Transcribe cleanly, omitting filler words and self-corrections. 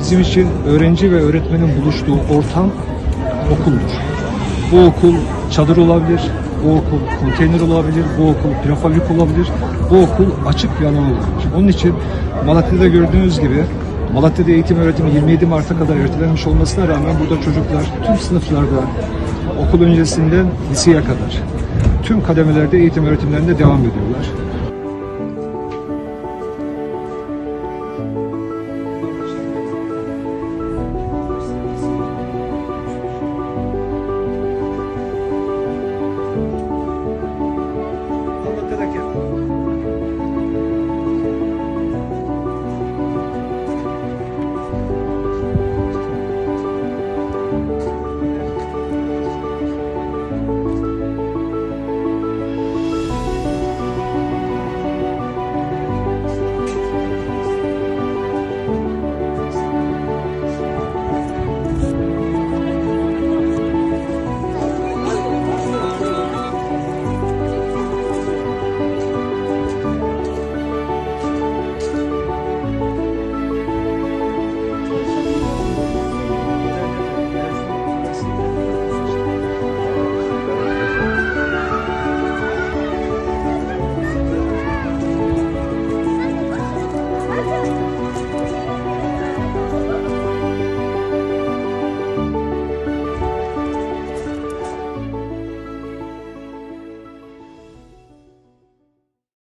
bizim için öğrenci ve öğretmenin buluştuğu ortam okuldur. Bu okul çadır olabilir, bu okul konteyner olabilir, bu okul prefabrik olabilir, bu okul açık bir alan olabilir. Onun için Malatya'da gördüğünüz gibi Malatya'da eğitim öğretimi 27 Mart'a kadar ertelenmiş olmasına rağmen burada çocuklar tüm sınıflarda okul öncesinden liseye kadar tüm kademelerde eğitim öğretimlerinde devam ediyorlar.